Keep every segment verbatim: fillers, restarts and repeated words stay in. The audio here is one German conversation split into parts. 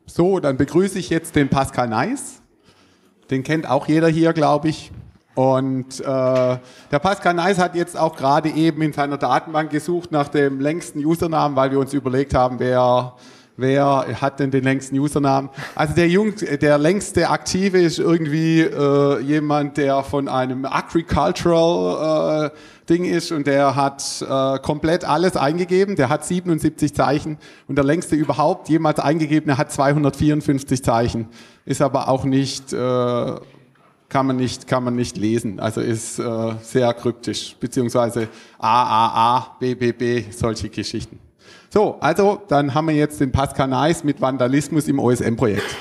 So, dann begrüße ich jetzt den Pascal Neiss. Den kennt auch jeder hier, glaube ich. Und äh, der Pascal Neiss hat jetzt auch gerade eben in seiner Datenbank gesucht nach dem längsten Usernamen, weil wir uns überlegt haben, wer, wer hat denn den längsten Usernamen. Also der, Jung, der längste Aktive ist irgendwie äh, jemand, der von einem Agricultural äh, Ding ist und der hat äh, komplett alles eingegeben. Der hat siebenundsiebzig Zeichen und der längste überhaupt jemals eingegebene hat zweihundertvierundfünfzig Zeichen. Ist aber auch nicht... Äh, Kann man nicht, kann man nicht lesen. Also ist äh, sehr kryptisch, beziehungsweise A A A, B B B, solche Geschichten. So, also dann haben wir jetzt den Pascal Neiss mit Vandalismus im O S M-Projekt.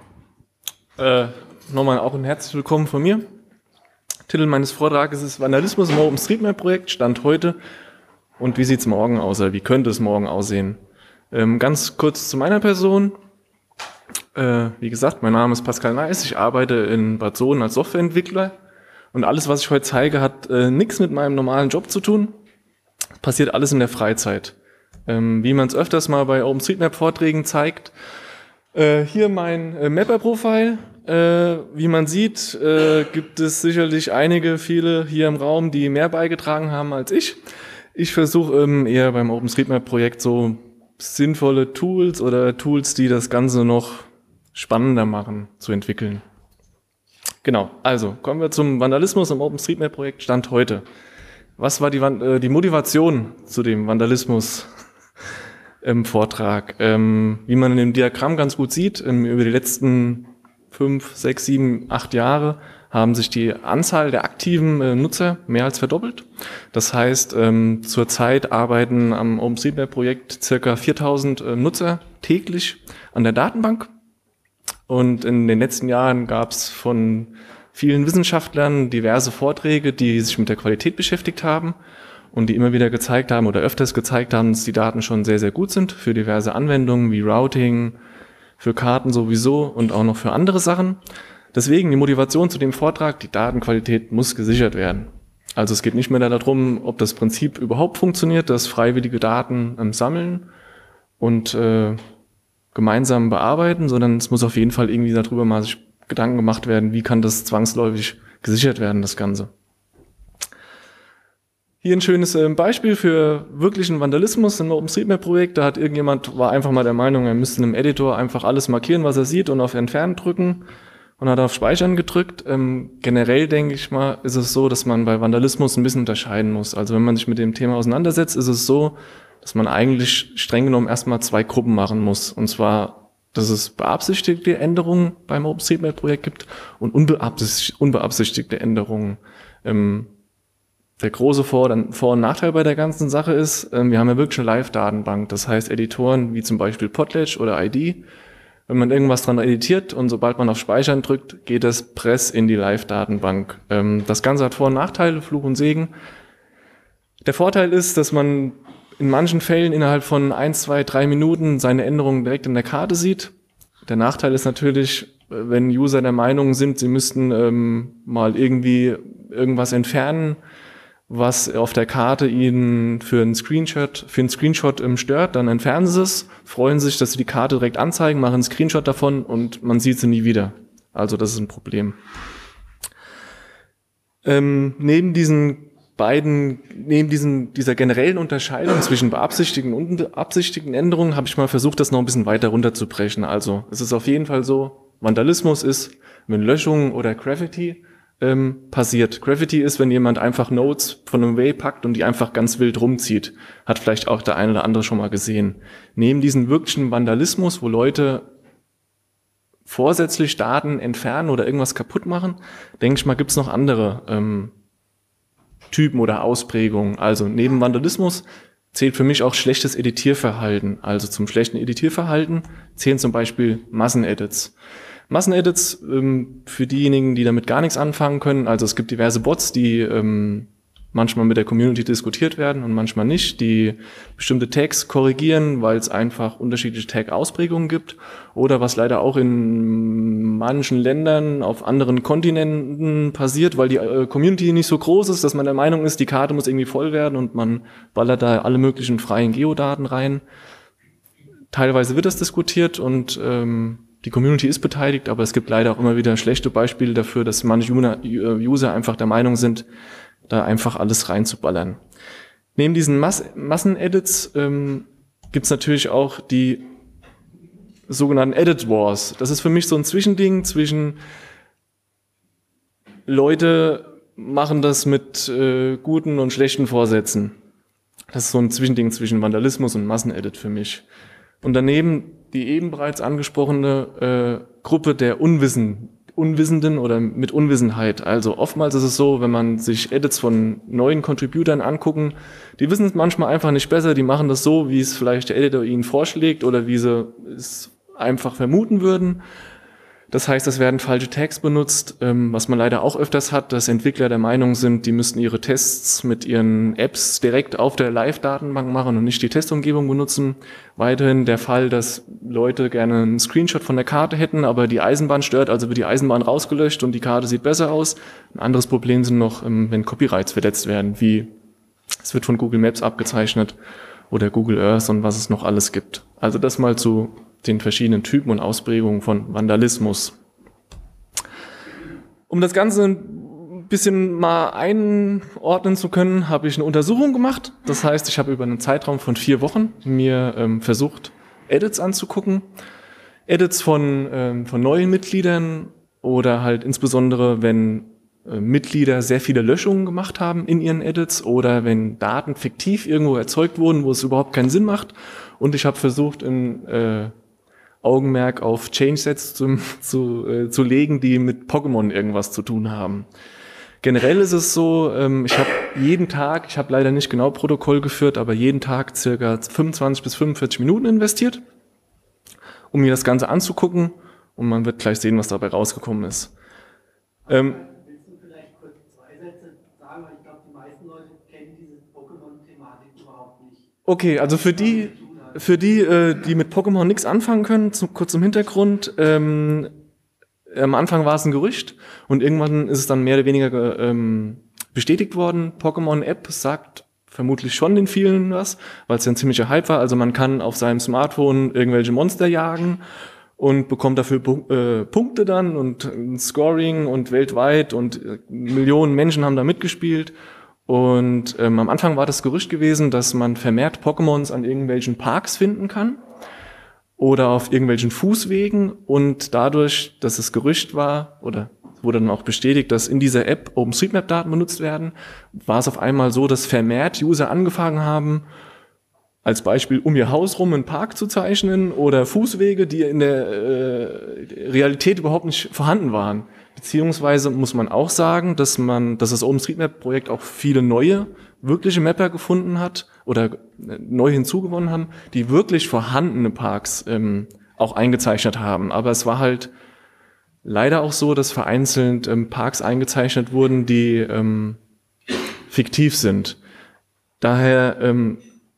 Äh, nochmal auch ein herzlich willkommen von mir. Titel meines Vortrages ist Vandalismus im OpenStreetMap-Projekt, Stand heute. Und wie sieht es morgen aus, oder wie könnte es morgen aussehen? Ähm, ganz kurz zu meiner Person. Äh, wie gesagt, mein Name ist Pascal Neiss, ich arbeite in Bad Sohn als Softwareentwickler und alles, was ich heute zeige, hat äh, nichts mit meinem normalen Job zu tun. Passiert alles in der Freizeit. Ähm, wie man es öfters mal bei OpenStreetMap-Vorträgen zeigt. Äh, hier mein äh, Mapper-Profil. Äh, wie man sieht, äh, gibt es sicherlich einige, viele hier im Raum, die mehr beigetragen haben als ich. Ich versuche ähm, eher beim OpenStreetMap-Projekt so sinnvolle Tools oder Tools, die das Ganze noch spannender machen, zu entwickeln. Genau, also kommen wir zum Vandalismus im OpenStreetMap-Projekt Stand heute. Was war die, äh, die Motivation zu dem Vandalismus im Vortrag? Ähm, wie man in dem Diagramm ganz gut sieht, ähm, über die letzten fünf, sechs, sieben, acht Jahre haben sich die Anzahl der aktiven äh, Nutzer mehr als verdoppelt. Das heißt, ähm, zurzeit arbeiten am OpenStreetMap-Projekt circa viertausend äh, Nutzer täglich an der Datenbank. Und in den letzten Jahren gab es von vielen Wissenschaftlern diverse Vorträge, die sich mit der Qualität beschäftigt haben und die immer wieder gezeigt haben oder öfters gezeigt haben, dass die Daten schon sehr, sehr gut sind für diverse Anwendungen wie Routing, für Karten sowieso und auch noch für andere Sachen. Deswegen die Motivation zu dem Vortrag, die Datenqualität muss gesichert werden. Also es geht nicht mehr darum, ob das Prinzip überhaupt funktioniert, dass freiwillige Daten ähm, sammeln und äh, gemeinsam bearbeiten, sondern es muss auf jeden Fall irgendwie darüber mal sich Gedanken gemacht werden, wie kann das zwangsläufig gesichert werden, das Ganze. Hier ein schönes äh, Beispiel für wirklichen Vandalismus im OpenStreetMap-Projekt. Da hat irgendjemand, war einfach mal der Meinung, er müsste im Editor einfach alles markieren, was er sieht und auf Entfernen drücken. Und hat auf Speichern gedrückt. Ähm, generell denke ich mal, ist es so, dass man bei Vandalismus ein bisschen unterscheiden muss. Also wenn man sich mit dem Thema auseinandersetzt, ist es so, dass man eigentlich streng genommen erstmal zwei Gruppen machen muss. Und zwar, dass es beabsichtigte Änderungen beim OpenStreetMap-Projekt gibt und unbeabsichtigte, unbeabsichtigte Änderungen. Ähm, der große Vor-, Vor- und Nachteil bei der ganzen Sache ist, ähm, wir haben ja wirklich eine Live-Datenbank. Das heißt, Editoren wie zum Beispiel Potlatch oder I D, wenn man irgendwas dran editiert und sobald man auf Speichern drückt, geht das Press in die Live-Datenbank. Ähm, das Ganze hat Vor- und Nachteile, Fluch und Segen. Der Vorteil ist, dass man in manchen Fällen innerhalb von ein, zwei, drei Minuten seine Änderungen direkt in der Karte sieht. Der Nachteil ist natürlich, wenn User der Meinung sind, sie müssten ähm, mal irgendwie irgendwas entfernen, was auf der Karte ihnen für einen Screenshot, für einen Screenshot ähm, stört, dann entfernen sie es, freuen sich, dass sie die Karte direkt anzeigen, machen einen Screenshot davon und man sieht sie nie wieder. Also das ist ein Problem. Ähm, neben diesen beiden, neben diesen, dieser generellen Unterscheidung zwischen beabsichtigten und unbeabsichtigten Änderungen habe ich mal versucht, das noch ein bisschen weiter runterzubrechen. Also es ist auf jeden Fall so, Vandalismus ist, wenn Löschungen oder Graffiti Ähm, passiert. Graffiti ist, wenn jemand einfach Nodes von einem Way packt und die einfach ganz wild rumzieht. Hat vielleicht auch der eine oder andere schon mal gesehen. Neben diesem wirklichen Vandalismus, wo Leute vorsätzlich Daten entfernen oder irgendwas kaputt machen, denke ich mal, gibt es noch andere ähm, Typen oder Ausprägungen. Also neben Vandalismus zählt für mich auch schlechtes Editierverhalten. Also zum schlechten Editierverhalten zählen zum Beispiel Massenedits. Massenedits, ähm, für diejenigen, die damit gar nichts anfangen können, also es gibt diverse Bots, die ähm, manchmal mit der Community diskutiert werden und manchmal nicht, die bestimmte Tags korrigieren, weil es einfach unterschiedliche Tag-Ausprägungen gibt oder was leider auch in manchen Ländern auf anderen Kontinenten passiert, weil die äh, Community nicht so groß ist, dass man der Meinung ist, die Karte muss irgendwie voll werden und man ballert da alle möglichen freien Geodaten rein. teilweise wird das diskutiert und ähm, die Community ist beteiligt, aber es gibt leider auch immer wieder schlechte Beispiele dafür, dass manche User einfach der Meinung sind, da einfach alles reinzuballern. Neben diesen Mass- Massen-Edits ähm, gibt es natürlich auch die sogenannten Edit Wars. Das ist für mich so ein Zwischending zwischen Leute machen das mit äh, guten und schlechten Vorsätzen. Das ist so ein Zwischending zwischen Vandalismus und Massenedit für mich. Und daneben die eben bereits angesprochene äh, Gruppe der Unwissen, Unwissenden oder mit Unwissenheit. Also oftmals ist es so, wenn man sich Edits von neuen Contributern angucken, die wissen es manchmal einfach nicht besser, die machen das so, wie es vielleicht der Editor ihnen vorschlägt oder wie sie es einfach vermuten würden. Das heißt, es werden falsche Tags benutzt, ähm, was man leider auch öfters hat, dass Entwickler der Meinung sind, die müssten ihre Tests mit ihren Apps direkt auf der Live-Datenbank machen und nicht die Testumgebung benutzen. Weiterhin der Fall, dass Leute gerne einen Screenshot von der Karte hätten, aber die Eisenbahn stört, also wird die Eisenbahn rausgelöscht und die Karte sieht besser aus. Ein anderes Problem sind noch, ähm, wenn Copyrights verletzt werden, wie es wird von Google Maps abgezeichnet oder Google Earth und was es noch alles gibt. Also das mal zu den verschiedenen Typen und Ausprägungen von Vandalismus. Um das Ganze ein bisschen mal einordnen zu können, habe ich eine Untersuchung gemacht. Das heißt, ich habe über einen Zeitraum von vier Wochen mir ähm, versucht, Edits anzugucken. Edits von, ähm, von neuen Mitgliedern oder halt insbesondere, wenn äh, Mitglieder sehr viele Löschungen gemacht haben in ihren Edits oder wenn Daten fiktiv irgendwo erzeugt wurden, wo es überhaupt keinen Sinn macht. Und ich habe versucht, in äh, Augenmerk auf Change-Sets zu, zu, äh, zu legen, die mit Pokémon irgendwas zu tun haben. Generell ist es so, ähm, ich habe jeden Tag, ich habe leider nicht genau Protokoll geführt, aber jeden Tag circa fünfundzwanzig bis fünfundvierzig Minuten investiert, um mir das Ganze anzugucken und man wird gleich sehen, was dabei rausgekommen ist. Ähm, Willst du vielleicht kurz zwei Sätze sagen, weil ich glaube, die meisten Leute kennen diese Pokémon-Thematik überhaupt nicht. Okay, also für die Für die, äh, die mit Pokémon nichts anfangen können, zu, kurz zum Hintergrund, ähm, am Anfang war es ein Gerücht und irgendwann ist es dann mehr oder weniger ähm, bestätigt worden. Pokémon-App sagt vermutlich schon den vielen was, weil es ja ein ziemlicher Hype war. Also man kann auf seinem Smartphone irgendwelche Monster jagen und bekommt dafür äh, Punkte dann und ein Scoring und weltweit und äh, Millionen Menschen haben da mitgespielt. Und ähm, am Anfang war das Gerücht gewesen, dass man vermehrt Pokémons an irgendwelchen Parks finden kann oder auf irgendwelchen Fußwegen und dadurch, dass es Gerücht war oder wurde dann auch bestätigt, dass in dieser App OpenStreetMap-Daten benutzt werden, war es auf einmal so, dass vermehrt User angefangen haben, als Beispiel um ihr Haus rum einen Park zu zeichnen oder Fußwege, die in der äh, Realität überhaupt nicht vorhanden waren. Beziehungsweise muss man auch sagen, dass man, dass das OpenStreetMap-Projekt auch viele neue, wirkliche Mapper gefunden hat oder neu hinzugewonnen haben, die wirklich vorhandene Parks ähm, auch eingezeichnet haben. Aber es war halt leider auch so, dass vereinzelt ähm, Parks eingezeichnet wurden, die ähm, fiktiv sind. Daher ähm,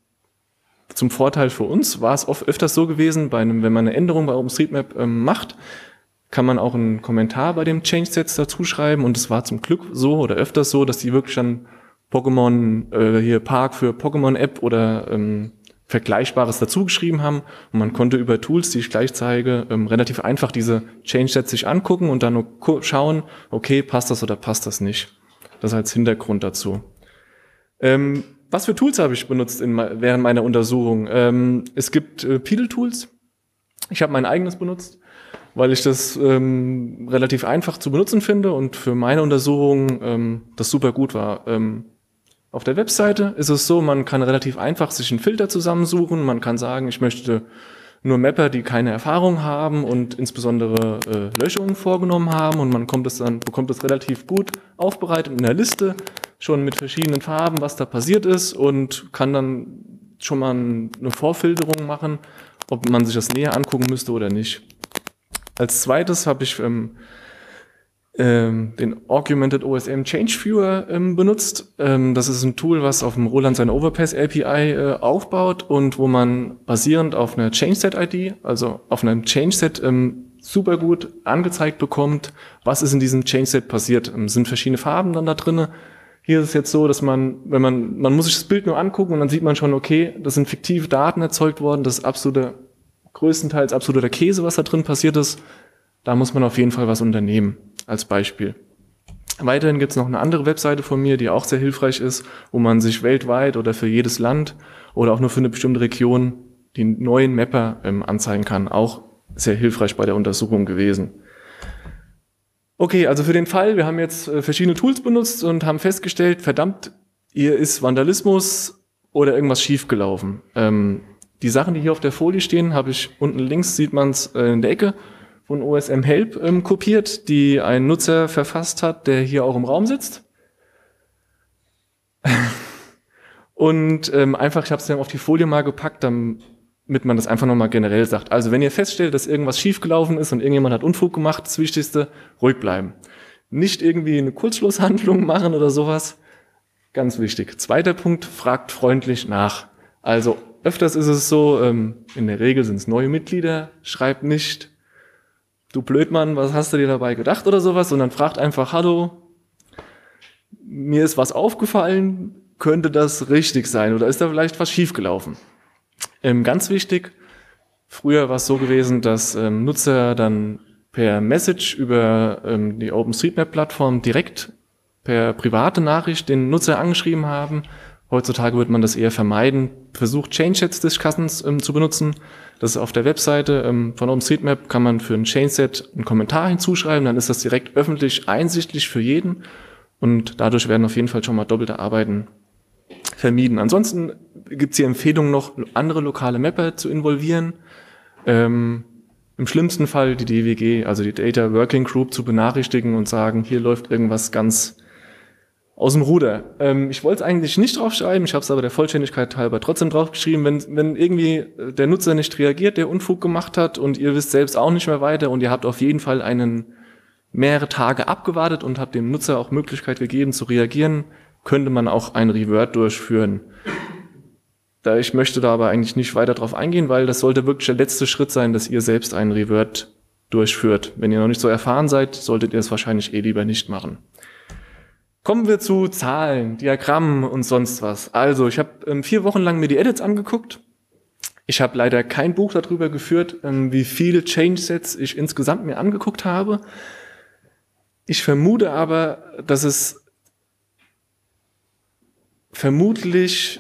zum Vorteil für uns war es oft öfters so gewesen, bei einem, wenn man eine Änderung bei OpenStreetMap ähm, macht, kann man auch einen Kommentar bei dem Change-Sets dazu schreiben und es war zum Glück so oder öfters so, dass die wirklich dann Pokémon, äh, hier Park für Pokémon-App oder ähm, Vergleichbares dazu geschrieben haben und man konnte über Tools, die ich gleich zeige, ähm, relativ einfach diese Change-Sets sich angucken und dann nur schauen, okay, passt das oder passt das nicht. Das als Hintergrund dazu. Ähm, was für Tools habe ich benutzt in, während meiner Untersuchung? Ähm, es gibt äh, Peedle-Tools. Ich habe mein eigenes benutzt, weil ich das ähm, relativ einfach zu benutzen finde und für meine Untersuchung ähm, das super gut war. Ähm, auf der Webseite ist es so, man kann relativ einfach sich einen Filter zusammensuchen. Man kann sagen, ich möchte nur Mapper, die keine Erfahrung haben und insbesondere äh, Löschungen vorgenommen haben und man kommt es dann, bekommt es relativ gut aufbereitet in der Liste, schon mit verschiedenen Farben, was da passiert ist und kann dann schon mal eine Vorfilterung machen, ob man sich das näher angucken müsste oder nicht. Als zweites habe ich ähm, ähm, den Augmented O S M Change Viewer ähm, benutzt. Ähm, das ist ein Tool, was auf dem Roland seine Overpass A P I äh, aufbaut und wo man basierend auf einer Change-Set-I D, also auf einem Change-Set, ähm, super gut angezeigt bekommt, was ist in diesem Change-Set passiert. Ähm, sind verschiedene Farben dann da drinne. Hier ist es jetzt so, dass man, wenn man, man muss sich das Bild nur angucken und dann sieht man schon, okay, das sind fiktive Daten erzeugt worden, das ist absoluter größtenteils absoluter Käse, was da drin passiert ist. Da muss man auf jeden Fall was unternehmen, als Beispiel. Weiterhin gibt es noch eine andere Webseite von mir, die auch sehr hilfreich ist, wo man sich weltweit oder für jedes Land oder auch nur für eine bestimmte Region die neuen Mapper ähm, anzeigen kann. Auch sehr hilfreich bei der Untersuchung gewesen. Okay, also für den Fall, wir haben jetzt äh, verschiedene Tools benutzt und haben festgestellt, verdammt, hier ist Vandalismus oder irgendwas schiefgelaufen. Ähm, die Sachen, die hier auf der Folie stehen, habe ich unten links, sieht man es äh, in der Ecke, von O S M Help ähm, kopiert, die ein Nutzer verfasst hat, der hier auch im Raum sitzt. Und ähm, einfach, ich habe es dann auf die Folie mal gepackt, damit man das einfach nochmal generell sagt. Also wenn ihr feststellt, dass irgendwas schiefgelaufen ist und irgendjemand hat Unfug gemacht, das Wichtigste, ruhig bleiben. Nicht irgendwie eine Kurzschlusshandlung machen oder sowas. Ganz wichtig. Zweiter Punkt, fragt freundlich nach. Also öfters ist es so, ähm, in der Regel sind es neue Mitglieder, schreibt nicht, du Blödmann, was hast du dir dabei gedacht oder sowas, sondern fragt einfach, hallo, mir ist was aufgefallen, könnte das richtig sein oder ist da vielleicht was schiefgelaufen? Ähm, ganz wichtig, früher war es so gewesen, dass ähm, Nutzer dann per Message über ähm, die OpenStreetMap-Plattform direkt per private Nachricht den Nutzer angeschrieben haben. Heutzutage wird man das eher vermeiden. Versucht Change-Set-Discussions ähm, zu benutzen. Das ist auf der Webseite ähm, von OpenStreetMap, kann man für ein Change-Set einen Kommentar hinzuschreiben, dann ist das direkt öffentlich einsichtlich für jeden und dadurch werden auf jeden Fall schon mal doppelte Arbeiten vermieden. Ansonsten gibt es hier Empfehlungen noch, andere lokale Mapper zu involvieren. Ähm, im schlimmsten Fall die D W G, also die Data Working Group, zu benachrichtigen und sagen, hier läuft irgendwas ganz aus dem Ruder. Ähm, ich wollte es eigentlich nicht draufschreiben, ich habe es aber der Vollständigkeit halber trotzdem draufgeschrieben. Wenn, wenn irgendwie der Nutzer nicht reagiert, der Unfug gemacht hat und ihr wisst selbst auch nicht mehr weiter und ihr habt auf jeden Fall einen mehrere Tage abgewartet und habt dem Nutzer auch Möglichkeit gegeben zu reagieren, könnte man auch ein Revert durchführen. Da ich möchte da aber eigentlich nicht weiter drauf eingehen, weil das sollte wirklich der letzte Schritt sein, dass ihr selbst einen Revert durchführt. Wenn ihr noch nicht so erfahren seid, solltet ihr es wahrscheinlich eh lieber nicht machen. Kommen wir zu Zahlen, Diagrammen und sonst was. Also, ich habe ähm, vier Wochen lang mir die Edits angeguckt. Ich habe leider kein Buch darüber geführt, ähm, wie viele Change-Sets ich insgesamt mir angeguckt habe. Ich vermute aber, dass es vermutlich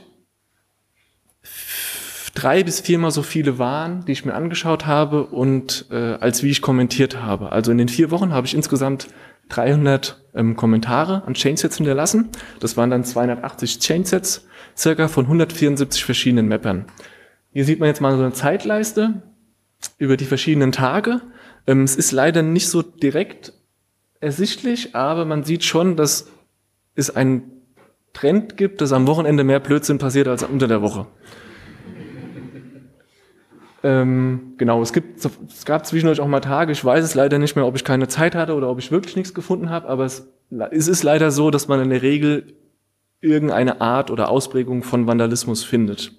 drei bis viermal so viele waren, die ich mir angeschaut habe und äh, als wie ich kommentiert habe. Also in den vier Wochen habe ich insgesamt dreihundert ähm, Kommentare an Changesets hinterlassen. Das waren dann zweihundertachtzig Changesets, circa von hundertvierundsiebzig verschiedenen Mappern. Hier sieht man jetzt mal so eine Zeitleiste über die verschiedenen Tage. Ähm, es ist leider nicht so direkt ersichtlich, aber man sieht schon, dass es einen Trend gibt, dass am Wochenende mehr Blödsinn passiert als unter der Woche. Ähm, genau, es gibt, es gab zwischendurch auch mal Tage, ich weiß es leider nicht mehr, ob ich keine Zeit hatte oder ob ich wirklich nichts gefunden habe, aber es, es ist leider so, dass man in der Regel irgendeine Art oder Ausprägung von Vandalismus findet.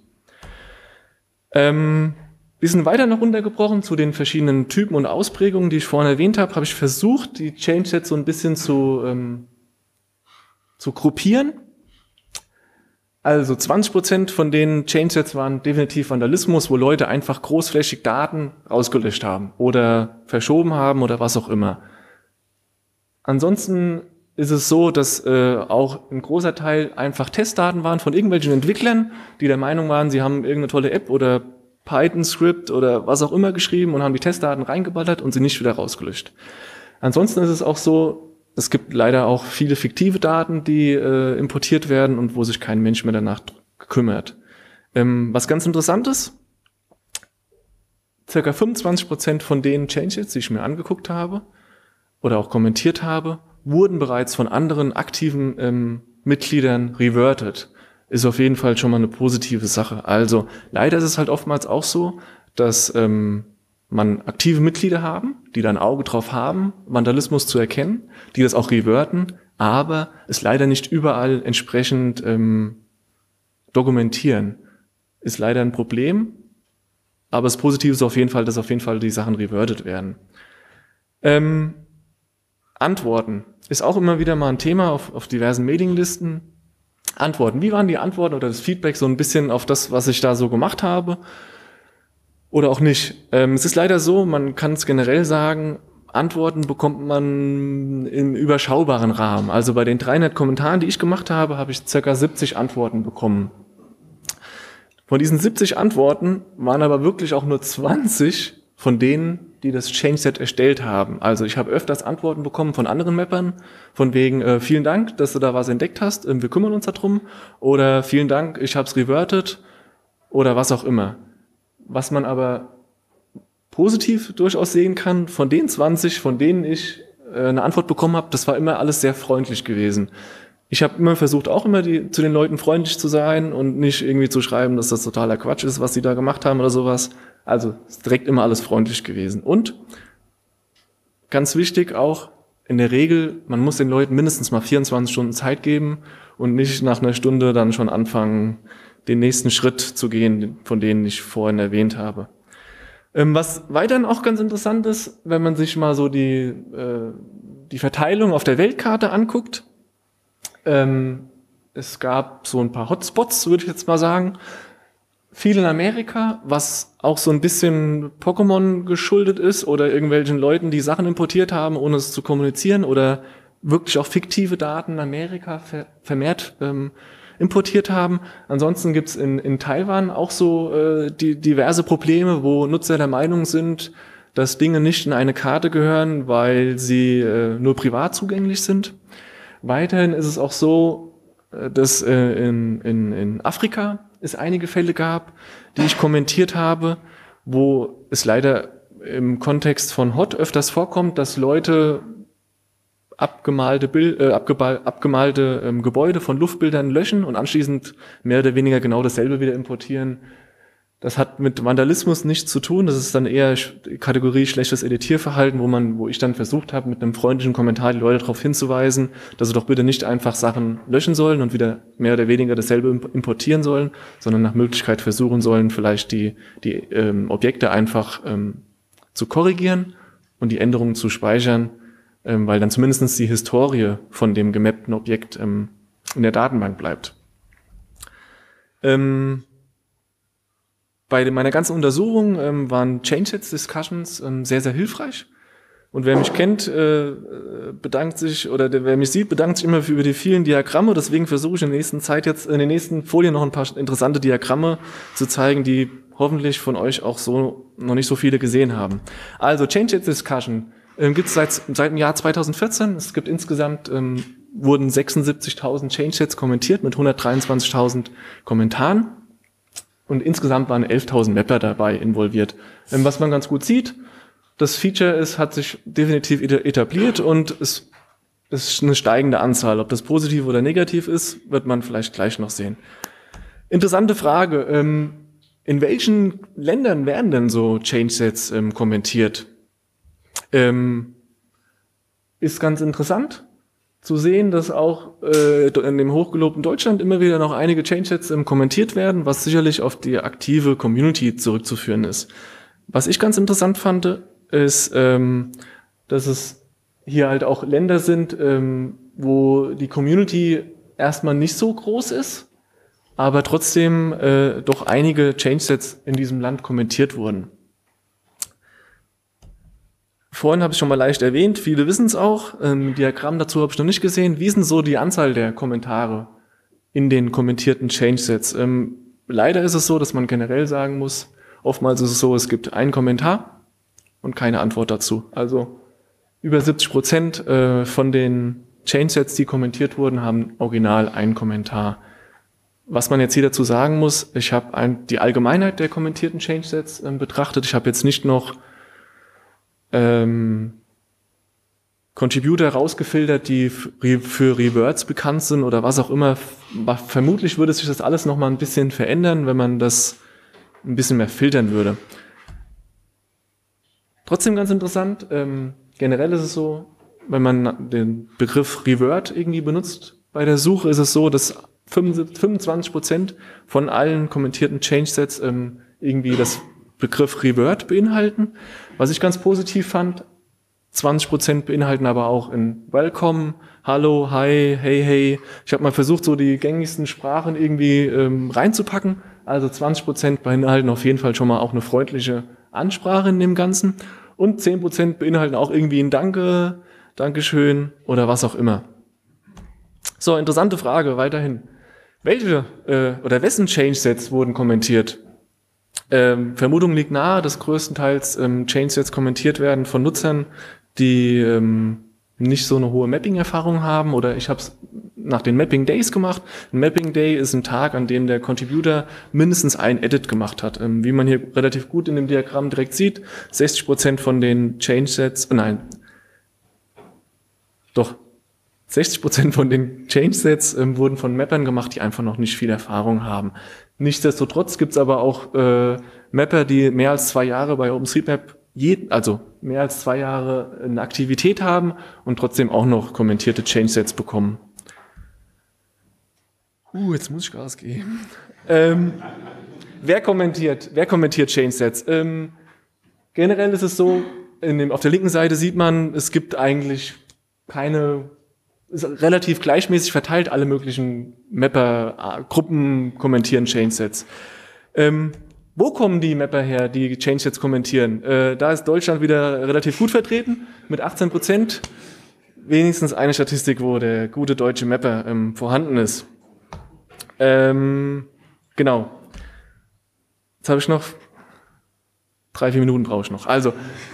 Ähm, bisschen weiter noch runtergebrochen zu den verschiedenen Typen und Ausprägungen, die ich vorhin erwähnt habe, habe ich versucht, die Changesets so ein bisschen zu, ähm, zu gruppieren. Also zwanzig Prozent von den Changesets waren definitiv Vandalismus, wo Leute einfach großflächig Daten rausgelöscht haben oder verschoben haben oder was auch immer. Ansonsten ist es so, dass äh, auch ein großer Teil einfach Testdaten waren von irgendwelchen Entwicklern, die der Meinung waren, sie haben irgendeine tolle App oder Python-Skript oder was auch immer geschrieben und haben die Testdaten reingeballert und sie nicht wieder rausgelöscht. Ansonsten ist es auch so, es gibt leider auch viele fiktive Daten, die äh, importiert werden und wo sich kein Mensch mehr danach kümmert. Ähm, was ganz interessant ist, circa fünfundzwanzig Prozent von den Changes, die ich mir angeguckt habe oder auch kommentiert habe, wurden bereits von anderen aktiven ähm, Mitgliedern reverted. Ist auf jeden Fall schon mal eine positive Sache. Also leider ist es halt oftmals auch so, dass ähm, man aktive Mitglieder haben, die da ein Auge drauf haben, Vandalismus zu erkennen, die das auch reverten, aber es leider nicht überall entsprechend ähm, dokumentieren. Ist leider ein Problem, aber das Positive ist auf jeden Fall, dass auf jeden Fall die Sachen revertet werden. Ähm, Antworten ist auch immer wieder mal ein Thema auf, auf diversen Mailinglisten. Antworten. Wie waren die Antworten oder das Feedback so ein bisschen auf das, was ich da so gemacht habe? Oder auch nicht. Ähm, es ist leider so, man kann es generell sagen, Antworten bekommt man im überschaubaren Rahmen. Also bei den dreihundert Kommentaren, die ich gemacht habe, habe ich circa siebzig Antworten bekommen. Von diesen siebzig Antworten waren aber wirklich auch nur zwanzig von denen, die das Changeset erstellt haben. Also ich habe öfters Antworten bekommen von anderen Mappern, von wegen äh, vielen Dank, dass du da was entdeckt hast, äh, wir kümmern uns darum, oder vielen Dank, ich habe es reverted, oder was auch immer. Was man aber positiv durchaus sehen kann, von den zwanzig, von denen ich äh, eine Antwort bekommen habe, das war immer alles sehr freundlich gewesen. Ich habe immer versucht, auch immer die, zu den Leuten freundlich zu sein und nicht irgendwie zu schreiben, dass das totaler Quatsch ist, was sie da gemacht haben oder sowas. Also ist direkt immer alles freundlich gewesen. Und ganz wichtig auch, in der Regel, man muss den Leuten mindestens mal vierundzwanzig Stunden Zeit geben und nicht nach einer Stunde dann schon anfangen, den nächsten Schritt zu gehen, von denen ich vorhin erwähnt habe. Ähm, was weiterhin auch ganz interessant ist, wenn man sich mal so die, äh, die Verteilung auf der Weltkarte anguckt. Ähm, es gab so ein paar Hotspots, würde ich jetzt mal sagen. Viel in Amerika, was auch so ein bisschen Pokémon geschuldet ist oder irgendwelchen Leuten, die Sachen importiert haben, ohne es zu kommunizieren, oder wirklich auch fiktive Daten in Amerika ver- vermehrt ähm, importiert haben. Ansonsten gibt's in, in Taiwan auch so äh, die diverse Probleme, wo Nutzer der Meinung sind, dass Dinge nicht in eine Karte gehören, weil sie äh, nur privat zugänglich sind. Weiterhin ist es auch so, äh, dass äh, in, in, in Afrika es einige Fälle gab, die ich kommentiert habe, wo es leider im Kontext von Hot öfters vorkommt, dass Leute abgemalte, Bild, äh, abgebal, abgemalte ähm, Gebäude von Luftbildern löschen und anschließend mehr oder weniger genau dasselbe wieder importieren. Das hat mit Vandalismus nichts zu tun, das ist dann eher Kategorie schlechtes Editierverhalten, wo man, wo ich dann versucht habe, mit einem freundlichen Kommentar die Leute darauf hinzuweisen, dass sie doch bitte nicht einfach Sachen löschen sollen und wieder mehr oder weniger dasselbe importieren sollen, sondern nach Möglichkeit versuchen sollen, vielleicht die, die ähm, Objekte einfach ähm, zu korrigieren und die Änderungen zu speichern, ähm, weil dann zumindest die Historie von dem gemappten Objekt ähm, in der Datenbank bleibt. Ähm, Bei meiner ganzen Untersuchung ähm, waren Changesets-Discussions ähm, sehr, sehr hilfreich. Und wer mich kennt, äh, bedankt sich, oder der, wer mich sieht, bedankt sich immer für über die vielen Diagramme. Deswegen versuche ich in der nächsten Zeit jetzt, in den nächsten Folien noch ein paar interessante Diagramme zu zeigen, die hoffentlich von euch auch so noch nicht so viele gesehen haben. Also Changesets-Discussion ähm, gibt es seit, seit dem Jahr zweitausendvierzehn. Es gibt insgesamt, ähm, wurden sechsundsiebzigtausend Changesets kommentiert mit hundertdreiundzwanzigtausend Kommentaren. Und insgesamt waren elftausend Mapper dabei involviert. Was man ganz gut sieht, das Feature ist, hat sich definitiv etabliert und es ist eine steigende Anzahl. Ob das positiv oder negativ ist, wird man vielleicht gleich noch sehen. Interessante Frage. In welchen Ländern werden denn so Changesets kommentiert? Ist ganz interessant zu sehen, dass auch äh, in dem hochgelobten Deutschland immer wieder noch einige Changesets ähm, kommentiert werden, was sicherlich auf die aktive Community zurückzuführen ist. Was ich ganz interessant fand, ist, ähm, dass es hier halt auch Länder sind, ähm, wo die Community erstmal nicht so groß ist, aber trotzdem äh, doch einige Changesets in diesem Land kommentiert wurden. Vorhin habe ich schon mal leicht erwähnt, viele wissen es auch, ein Diagramm dazu habe ich noch nicht gesehen. Wie ist denn so die Anzahl der Kommentare in den kommentierten Changesets? Ähm, leider ist es so, dass man generell sagen muss, oftmals ist es so, es gibt einen Kommentar und keine Antwort dazu. Also über siebzig Prozent äh, von den Changesets, die kommentiert wurden, haben original einen Kommentar. Was man jetzt hier dazu sagen muss, ich habe ein, die Allgemeinheit der kommentierten Changesets äh, betrachtet. Ich habe jetzt nicht noch Ähm, Contributor rausgefiltert, die für Reverts bekannt sind oder was auch immer. Vermutlich würde sich das alles noch mal ein bisschen verändern, wenn man das ein bisschen mehr filtern würde. Trotzdem ganz interessant, ähm, generell ist es so, wenn man den Begriff Revert irgendwie benutzt bei der Suche, ist es so, dass fünfundzwanzig Prozent von allen kommentierten Changesets ähm, irgendwie das Begriff Revert beinhalten. Was ich ganz positiv fand, zwanzig Prozent beinhalten aber auch in Welcome, Hallo, Hi, Hey, Hey. Ich habe mal versucht, so die gängigsten Sprachen irgendwie ähm, reinzupacken, Also zwanzig Prozent beinhalten auf jeden Fall schon mal auch eine freundliche Ansprache in dem Ganzen. Und zehn Prozent beinhalten auch irgendwie ein Danke, Dankeschön oder was auch immer. So, interessante Frage weiterhin. Welche äh, oder wessen Change-Sets wurden kommentiert? Ähm, Vermutung liegt nahe, dass größtenteils ähm, Change-Sets kommentiert werden von Nutzern, die ähm, nicht so eine hohe Mapping-Erfahrung haben, oder ich habe es nach den Mapping-Days gemacht. Ein Mapping-Day ist ein Tag, an dem der Contributor mindestens ein Edit gemacht hat. Ähm, wie man hier relativ gut in dem Diagramm direkt sieht, sechzig Prozent von den Change-Sets, äh, nein, doch, sechzig Prozent von den Change-Sets ähm, wurden von Mappern gemacht, die einfach noch nicht viel Erfahrung haben. Nichtsdestotrotz gibt's aber auch äh, Mapper, die mehr als zwei Jahre bei OpenStreetMap, je, also mehr als zwei Jahre eine Aktivität haben und trotzdem auch noch kommentierte Change-Sets bekommen. Uh, jetzt muss ich Gas geben. ähm, wer kommentiert? Wer kommentiert Change-Sets? Ähm, generell ist es so, in dem, auf der linken Seite sieht man, es gibt eigentlich keine, ist relativ gleichmäßig verteilt, alle möglichen Mapper-Gruppen kommentieren Change-Sets. Ähm, wo kommen die Mapper her, die Change-Sets kommentieren? Äh, da ist Deutschland wieder relativ gut vertreten, mit achtzehn Prozent. Wenigstens eine Statistik, wo der gute deutsche Mapper ähm, vorhanden ist. Ähm, genau. Jetzt habe ich noch drei, vier Minuten brauche ich noch. Also,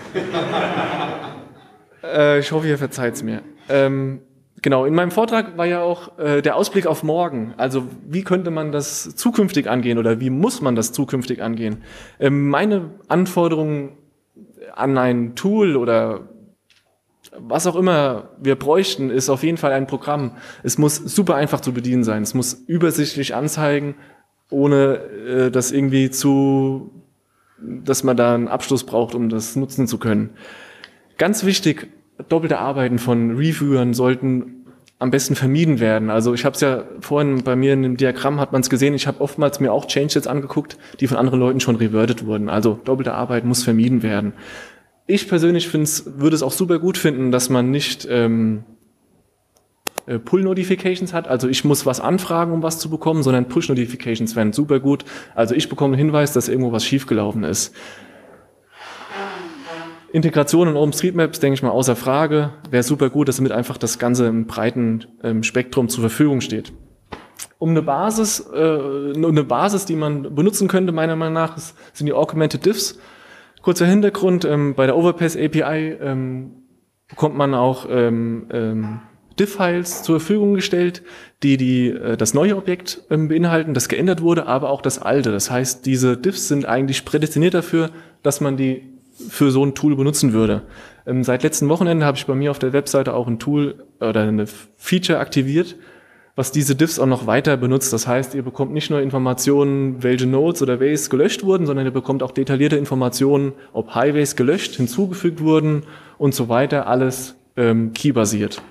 äh, ich hoffe, ihr verzeiht es mir. Ähm, genau, in meinem Vortrag war ja auch äh, der Ausblick auf morgen. Also, wie könnte man das zukünftig angehen oder wie muss man das zukünftig angehen? Ähm, meine Anforderungen an ein Tool oder was auch immer wir bräuchten, ist auf jeden Fall ein Programm. Es muss super einfach zu bedienen sein. Es muss übersichtlich anzeigen, ohne äh, das irgendwie zu, dass man da einen Abschluss braucht, um das nutzen zu können. Ganz wichtig, doppelte Arbeiten von Reviewern sollten am besten vermieden werden. Also ich habe es ja vorhin bei mir in dem Diagramm hat man es gesehen. Ich habe oftmals mir auch Change-Sets angeguckt, die von anderen Leuten schon reverted wurden. Also doppelte Arbeit muss vermieden werden. Ich persönlich find's, würde es auch super gut finden, dass man nicht ähm, Pull-Notifications hat. Also ich muss was anfragen, um was zu bekommen, sondern Push-Notifications wären super gut. Also ich bekomme einen Hinweis, dass irgendwo was schiefgelaufen ist. Integration in OpenStreetMaps, denke ich mal, außer Frage. Wäre super gut, dass damit einfach das Ganze im breiten ähm, Spektrum zur Verfügung steht. Um eine Basis, äh, eine Basis, die man benutzen könnte, meiner Meinung nach, sind die Augmented Diffs. Kurzer Hintergrund, ähm, bei der Overpass A P I ähm, bekommt man auch ähm, ähm, Diff-Files zur Verfügung gestellt, die, die äh, das neue Objekt ähm, beinhalten, das geändert wurde, aber auch das alte. Das heißt, diese Diffs sind eigentlich prädestiniert dafür, dass man die für so ein Tool benutzen würde. Ähm, seit letzten Wochenende habe ich bei mir auf der Webseite auch ein Tool oder eine Feature aktiviert, was diese Diffs auch noch weiter benutzt. Das heißt, ihr bekommt nicht nur Informationen, welche Nodes oder Ways gelöscht wurden, sondern ihr bekommt auch detaillierte Informationen, ob Highways gelöscht, hinzugefügt wurden und so weiter, alles ähm, keybasiert.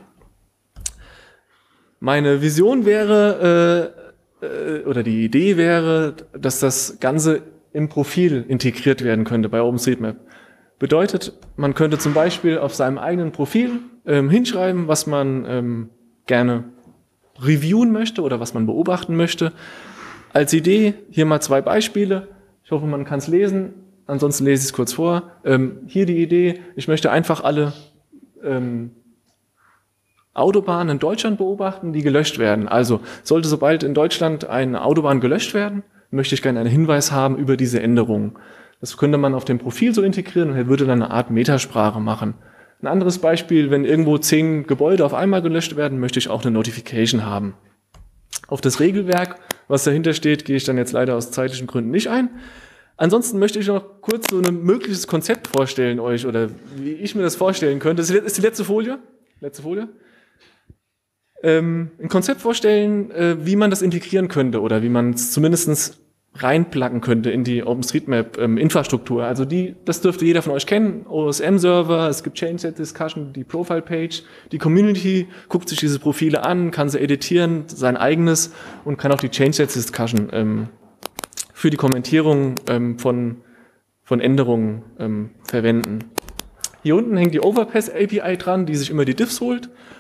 Meine Vision wäre, äh, äh, oder die Idee wäre, dass das Ganze im Profil integriert werden könnte bei OpenStreetMap. Bedeutet, man könnte zum Beispiel auf seinem eigenen Profil ähm, hinschreiben, was man ähm, gerne reviewen möchte oder was man beobachten möchte. Als Idee hier mal zwei Beispiele. Ich hoffe, man kann es lesen. Ansonsten lese ich es kurz vor. Ähm, hier die Idee, ich möchte einfach alle ähm, Autobahnen in Deutschland beobachten, die gelöscht werden. Also sollte sobald in Deutschland eine Autobahn gelöscht werden, möchte ich gerne einen Hinweis haben über diese Änderung. Das könnte man auf dem Profil so integrieren und er würde dann eine Art Metasprache machen. Ein anderes Beispiel, wenn irgendwo zehn Gebäude auf einmal gelöscht werden, möchte ich auch eine Notification haben. Auf das Regelwerk, was dahinter steht, gehe ich dann jetzt leider aus zeitlichen Gründen nicht ein. Ansonsten möchte ich noch kurz so ein mögliches Konzept vorstellen euch oder wie ich mir das vorstellen könnte. Das ist die letzte Folie. Letzte Folie. Ähm, ein Konzept vorstellen, äh, wie man das integrieren könnte oder wie man es zumindest reinplacken könnte in die OpenStreetMap-Infrastruktur. Ähm, also die, das dürfte jeder von euch kennen. O S M-Server, es gibt Change-Set-Discussion, die Profile-Page. Die Community guckt sich diese Profile an, kann sie editieren, sein eigenes und kann auch die Change-Set-Discussion ähm, für die Kommentierung ähm, von, von Änderungen ähm, verwenden. Hier unten hängt die Overpass A P I dran, die sich immer die Diffs holt.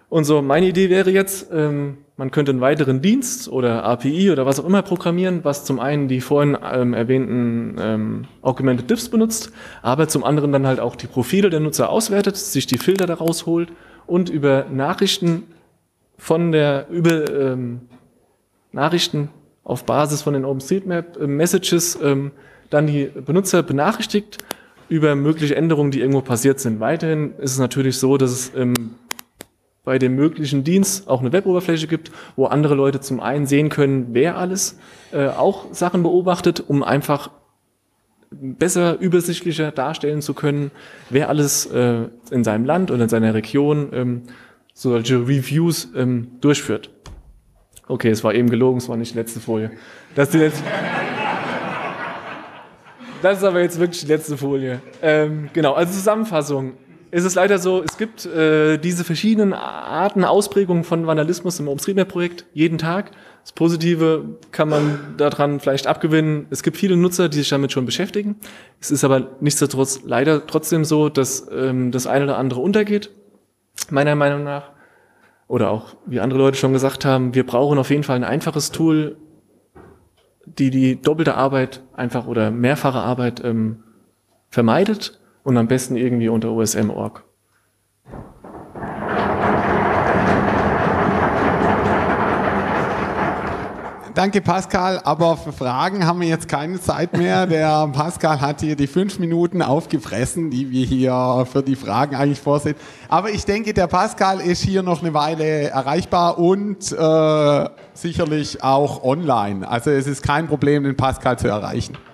Und so, meine Idee wäre jetzt, ähm, man könnte einen weiteren Dienst oder A P I oder was auch immer programmieren, was zum einen die vorhin ähm, erwähnten ähm, Augmented Diffs benutzt, aber zum anderen dann halt auch die Profile der Nutzer auswertet, sich die Filter daraus holt und über Nachrichten von der, über ähm, Nachrichten auf Basis von den OpenStreetMap-Messages ähm, dann die Benutzer benachrichtigt über mögliche Änderungen, die irgendwo passiert sind. Weiterhin ist es natürlich so, dass es ähm, bei dem möglichen Dienst auch eine Web-Oberfläche gibt, wo andere Leute zum einen sehen können, wer alles äh, auch Sachen beobachtet, um einfach besser, übersichtlicher darstellen zu können, wer alles äh, in seinem Land oder in seiner Region ähm, solche Reviews ähm, durchführt. Okay, es war eben gelogen, es war nicht die letzte Folie. Das ist, jetzt das ist aber jetzt wirklich die letzte Folie. Ähm, genau, also Zusammenfassung. Es ist leider so, es gibt äh, diese verschiedenen Arten, Ausprägungen von Vandalismus im OpenStreetMap-Projekt jeden Tag. Das Positive kann man daran vielleicht abgewinnen. Es gibt viele Nutzer, die sich damit schon beschäftigen. Es ist aber nichtsdestotrotz leider trotzdem so, dass ähm, das eine oder andere untergeht, meiner Meinung nach. Oder auch, wie andere Leute schon gesagt haben, wir brauchen auf jeden Fall ein einfaches Tool, die die doppelte Arbeit einfach oder mehrfache Arbeit ähm, vermeidet. Und am besten irgendwie unter O S M Punkt org. Danke, Pascal, aber für Fragen haben wir jetzt keine Zeit mehr. Der Pascal hat hier die fünf Minuten aufgefressen, die wir hier für die Fragen eigentlich vorsehen. Aber ich denke, der Pascal ist hier noch eine Weile erreichbar und äh, sicherlich auch online. Also es ist kein Problem, den Pascal zu erreichen.